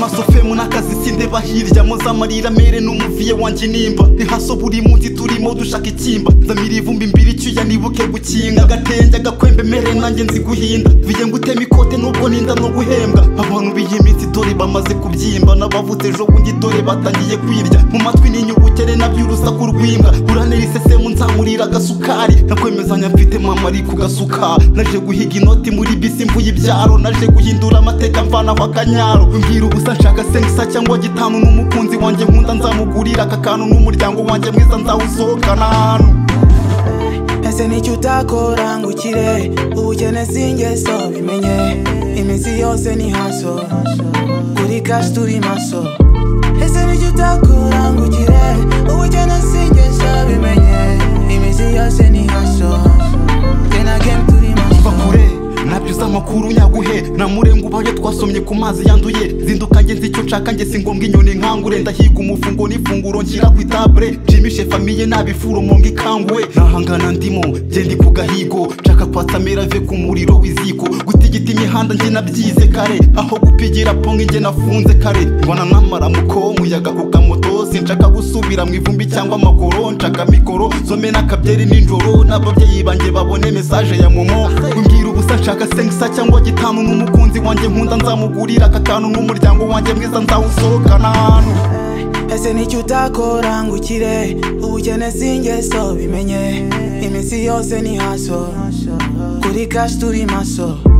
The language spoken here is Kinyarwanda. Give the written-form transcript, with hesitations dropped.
amaso femu n'akazi sindeba hirya moza amarira mere n'umuviye wanje nimba ihaso buri munsi turimo dushaka ikimba nzamira ivumbi mbiri icyuya nibuke gukinga agatenge agakwembe mere nanjye nzi guhinda viye ngutema ikote nubwo ninda no guhembwa abantu biye iminsi dore bamaze kubyimba n'abavutse ejo bundi dore batangiye kwirya mu matwi n'inyubukere nabyo urusaku rw'imbwa uranera isesemu nzamurira agasukari nakwemezanya mfite mama ari ku gasuka naje guhiga inoti muri bisi mvuye ibyaro naje guhindura amateka mvanaho akanyaro mbwira ubusa nshaka sengisa cyangwa gitanu n'umukunzi wanjye nkunda nzamugurira aka kantu n'umuryango wanjye mwiza nzawusohokana hano ese nicyo utakora ngo ukire ubukene singeso bimenye iminsi yose ni haso kuri cash turi maso ese nicyo utakora ngo ukire ubukene singeso bimenye iminsi yose ni haso tena game turi maso bakure nabyuza amakuru nyaguhe namurenga ubaye twasomye ku mazi yanduye zinduka nge nzi icyo nshaka nge singombwa inyoni nkangure ndahiga umufungo n'ifunguro nshyira ku itabure nshimishe famiye nabifuro monga ikanguwe nahangana ndimo ngendi ku gahigo nshaka kwatsamira ve ku muriro w'iziko gutigita imihanda nge nabyize kare aho gupigira ponge nge nafunze kare mbona n'amaramuko umuyaga ku kamoto sinshaka gusubira mu ivumbi cyangwa amagoro nshaka mikoro zome n'akabyeri ninjoro n'ababyeyi banjye babone message ya momo mbwira ubusa nshaka sengisa cyangwa gitanu n'umukunzi wanjye nkunda nzamugurira aka kantu n'umuryango wanjye mwiza nzawusohokana hano ese nicyo utakora ngo ukire ubukene singeso bimenye iminsi yose ni haso kuri cash turi maso